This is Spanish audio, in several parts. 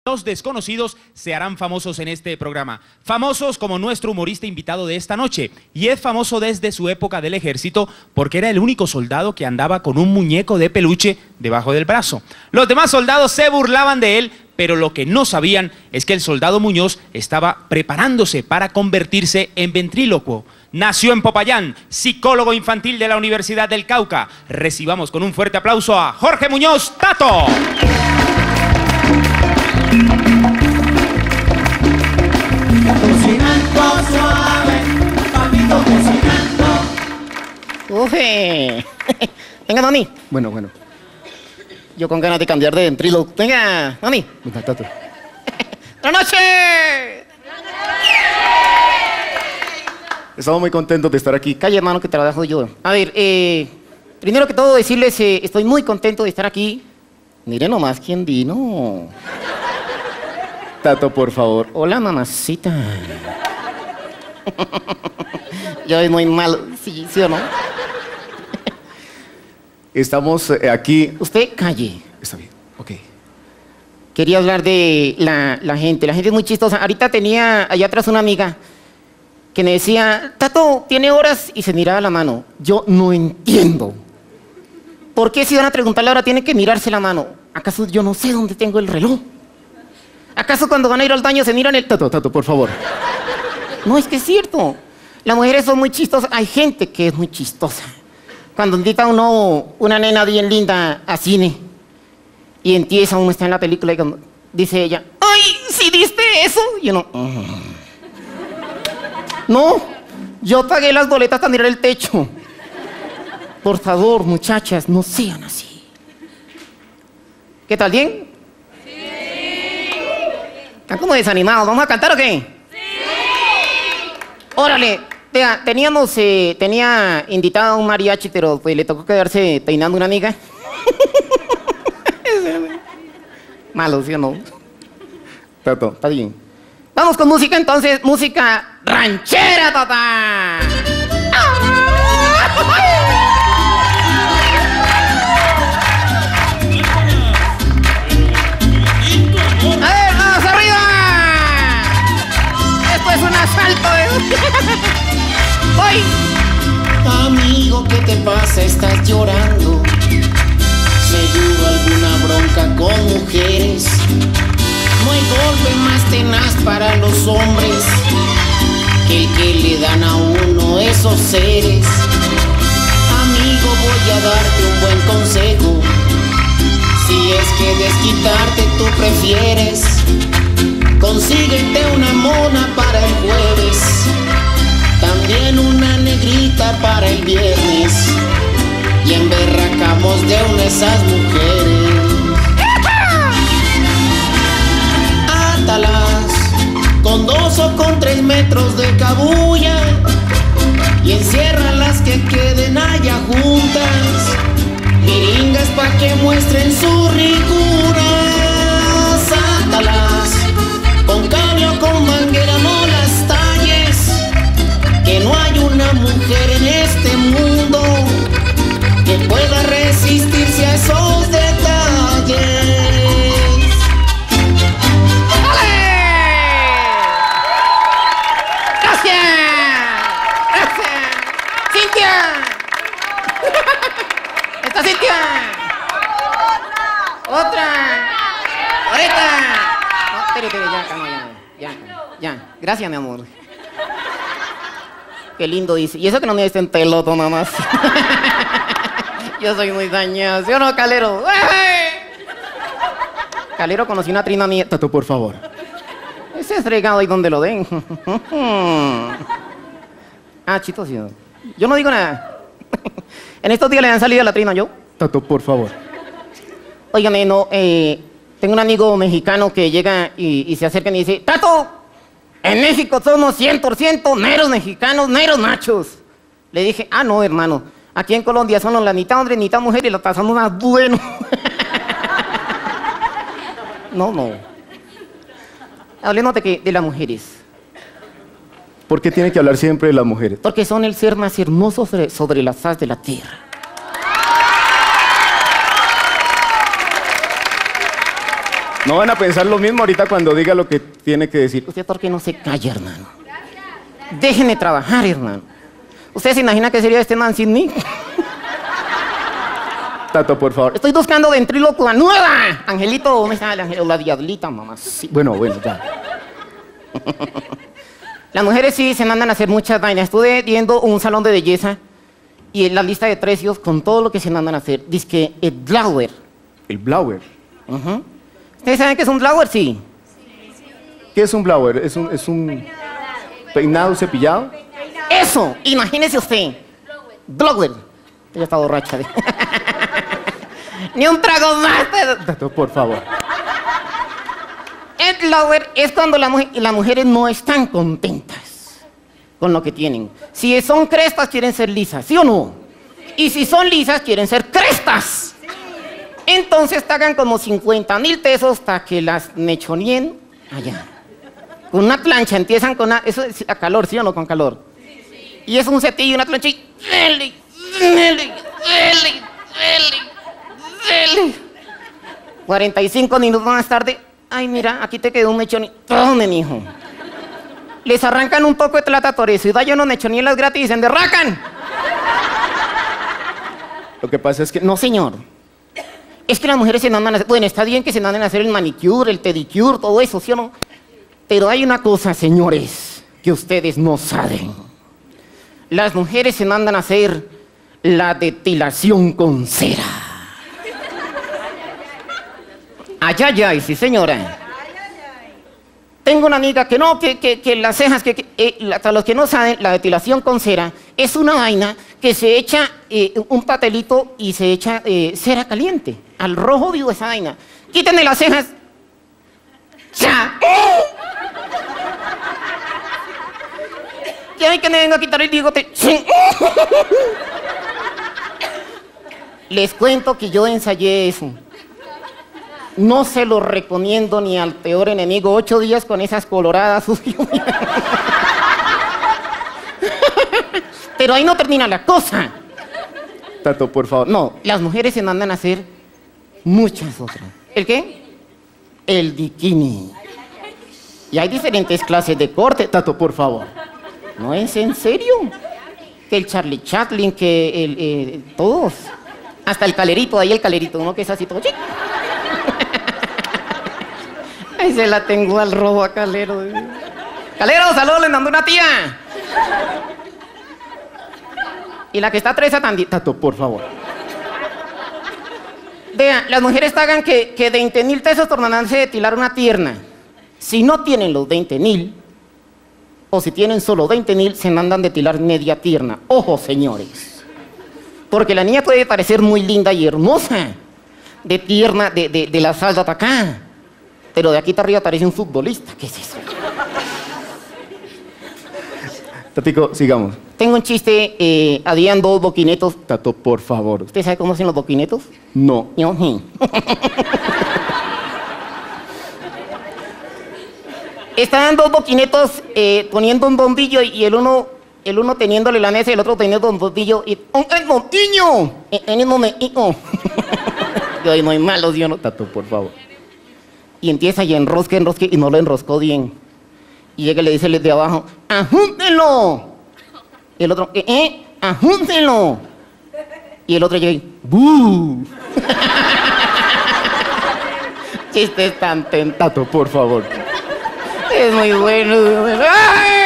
Los desconocidos se harán famosos en este programa. Famosos como nuestro humorista invitado de esta noche. Y es famoso desde su época del ejército porque era el único soldado que andaba con un muñeco de peluche debajo del brazo. Los demás soldados se burlaban de él, pero lo que no sabían es que el soldado Muñoz estaba preparándose para convertirse en ventrílocuo. Nació en Popayán, psicólogo infantil de la Universidad del Cauca. Recibamos con un fuerte aplauso a Jorge Muñoz, Tato. Cocinando suave, papito cocinando. Ufe. Venga, mami. Bueno. Yo con ganas de cambiar de ventrílocuo. Venga, mami. Venga, Tato. ¡Buenas noches! Estamos muy contentos de estar aquí. Calle, hermano, que trabajo yo. A ver, primero que todo decirles, estoy muy contento de estar aquí. Miren nomás quién vino. Tato, por favor. Hola, mamacita. Yo soy muy malo, ¿sí o no? Estamos aquí. Usted calle. Está bien, ok. Quería hablar de la gente. La gente es muy chistosa. Ahorita tenía allá atrás una amiga que me decía, Tato, ¿tiene horas? Y se miraba la mano. Yo no entiendo. ¿Por qué si van a preguntar la hora tiene que mirarse la mano? ¿Acaso yo no sé dónde tengo el reloj? ¿Acaso cuando van a ir al baño se miran el... Tato, por favor. No, es que es cierto. Las mujeres son muy chistosas. Hay gente que es muy chistosa. Cuando invita a uno, una nena bien linda a cine y empieza, uno está en la película y dice ella, ¡ay, sí diste eso! Y uno... No, yo pagué las boletas para mirar el techo. Por favor, muchachas, no sean así. ¿Qué tal, bien? ¿Están como desanimados? ¿Vamos a cantar o qué? ¡Sí! Órale, vea, tenía invitado a un mariachi, pero pues le tocó quedarse peinando una amiga. Malo, ¿sí o no? Tato. Está bien. Vamos con música entonces, música ranchera, papá. ¡Voy! Amigo, ¿qué te pasa? Estás llorando. Seguro alguna bronca con mujeres. No hay golpe más tenaz para los hombres que el que le dan a uno esos seres. Amigo, voy a darte un buen consejo. Si es que desquitarte tú prefieres, consíguete una mona para el jueves, también una negrita para el viernes, y emberracamos de una de esas mujeres. Átalas con 2 o con 3 metros de cabulla y enciérralas que queden allá juntas, miringas pa' que muestren su ricura. Átalas con cable o con manguera, no las talles, que no hay una mujer en este mundo que pueda resistirse a esos detalles. ¡Dale! ¡Gracias! ¡Cintia! ¡Esta Cintia! ¡Otra! ¡Ahorita! No, espere, ya, calma, ya. Gracias, mi amor. Qué lindo dice. Y eso que no me diste en peloto, nada más. Yo soy muy dañado. ¿Sí o no, Calero? ¡Ey! Calero conocí una trina mía. Tato, por favor. Ese es fregado ahí donde lo den. Chito, sí. Yo no digo nada. En estos días le han salido a la trina yo. Tato, por favor. Óigame, no, tengo un amigo mexicano que llega y se acerca y me dice, Tato, en México somos 100% neros mexicanos, neros machos. Le dije, no, hermano, aquí en Colombia somos la mitad hombre, mitad mujer y lo pasamos más bueno. No. Hablemos de las mujeres. ¿Por qué tiene que hablar siempre de las mujeres? Porque son el ser más hermoso sobre la faz de la tierra. No van a pensar lo mismo ahorita cuando diga lo que tiene que decir. ¿Usted por qué no se calla, hermano? Déjenme trabajar, hermano. ¿Usted se imagina que sería este man sin mí? Tato, por favor. Estoy buscando ventríloco nueva. Angelito, ¿dónde está el ángel? La diablita, mamá. Sí. Bueno, ya. Las mujeres sí se mandan a hacer muchas vainas. Estuve viendo un salón de belleza y en la lista de precios con todo lo que se mandan a hacer. Dice que el blower. El blower. ¿Ustedes saben qué es un blower? Sí. ¿Qué es un blower? ¿Es un peinado, cepillado? Eso, imagínese usted. Blower. Ella está borracha. Ni un trago más. Tato, por favor. El blower es cuando las mujeres no están contentas con lo que tienen. Si son crestas, quieren ser lisas, ¿sí o no? Y si son lisas, quieren ser crestas. Entonces pagan como 50.000 pesos hasta que las mechonien allá. Con una plancha, empiezan con una... Eso es a calor, ¿sí o no? Con calor. Y es un cepillo y una plancha y... 45 minutos más tarde... Ay, mira, aquí te quedó un mechón y... Tome, mijo. Les arrancan un poco de plata por eso y da yo unos mechonielas gratis y se enderracan. Lo que pasa es que... No, señor. Es que las mujeres se mandan a hacer... Bueno, está bien que se manden a hacer el manicure, el pedicure, todo eso, ¿sí o no? Pero hay una cosa, señores, que ustedes no saben. Las mujeres se mandan a hacer la depilación con cera. Ay, ay, ay, sí, señora. Tengo una amiga que no, que las cejas, para los que no saben, la depilación con cera es una vaina que se echa un papelito y se echa cera caliente. Al rojo vivo esa vaina. Quítenme las cejas. ¡Ya! ¿Quieren que me venga a quitar el bigote? ¡Sí! Les cuento que yo ensayé eso. No se lo recomiendo ni al peor enemigo. 8 días con esas coloradas. Pero ahí no termina la cosa. Tato, por favor. No, las mujeres se mandan a hacer muchas otras. ¿El qué? El bikini. Y hay diferentes clases de corte. Tato, por favor. ¿No es en serio? Que el Charlie Chaplin, que todos. Hasta el calerito, ahí el calerito, uno que es así todo chico. Ahí se la tengo al robo a Calero. Calero, saludos, le mando una tía. Y la que está presa también. Tato, por favor. Vean, las mujeres pagan que 20.000 pesos por mandarse depilar una pierna. Si no tienen los 20.000, o si tienen solo 20.000, se mandan depilar media pierna. Ojo, señores. Porque la niña puede parecer muy linda y hermosa. De pierna, de la falda para acá. Pero de aquí para arriba parece un futbolista. ¿Qué es eso? Tatico, sigamos. Tengo un chiste, habían 2 boquinetos. Tato, por favor. ¿Usted sabe cómo hacen los boquinetos? No. Yo, sí. Estaban 2 boquinetos poniendo un bombillo y el uno teniéndole la mesa y el otro teniendo un bombillo. Y ¡el bombillo! En el momento. Yo no hay malo, yo no. Tato, por favor. Y empieza y enrosque y no lo enroscó bien. Y llega y le dice el de abajo, ¡ajúntelo! Y el otro, ¡ajúntelo! Y el otro llega y, ¡bú! Chistes tan tentados. Tato, por favor. Es muy bueno. ¡Ay!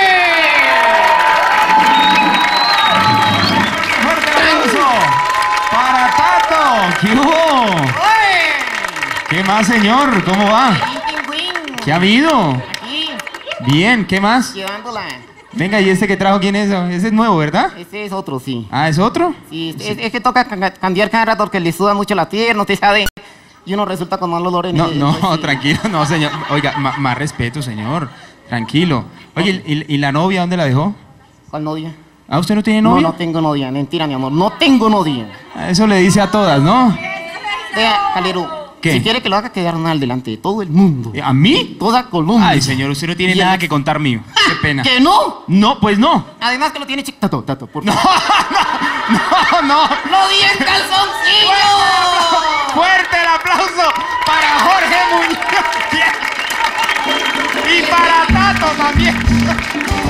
¡Fuerte aplauso para Tato! ¿Qué hubo? ¿Qué más, señor? ¿Cómo va? ¿Qué ha habido? Aquí, Bien, ¿qué más? llevándola. Venga, ¿y este que trajo quién es? Ese es nuevo, ¿verdad? Ese es otro, sí. Ah, ¿es otro? Sí, es que toca cambiar cada rato porque le suda mucho la pierna, usted sabe. Y uno resulta con mal olor en No, el... no, pues, sí. tranquilo, no, señor. Oiga, más respeto, señor. Tranquilo. Oye, ¿y la novia dónde la dejó? ¿Cuál novia? ¿Ah, usted no tiene novia? No, no tengo novia. Mentira, mi amor. No tengo novia. Eso le dice a todas, ¿no? Vea, Calero, ¿Qué? Si quiere que lo haga quedar mal delante de todo el mundo. ¿A mí? Toda Colombia. Ay, señor, usted no tiene Y nada el- que contar mío. Qué pena. ¿Que no? No, pues no. Además que lo tiene chico. Tato, por No, favor. no. ¡Lo di en calzoncillo! Fuerte el aplauso para Jorge Muñoz. Y para Tato también.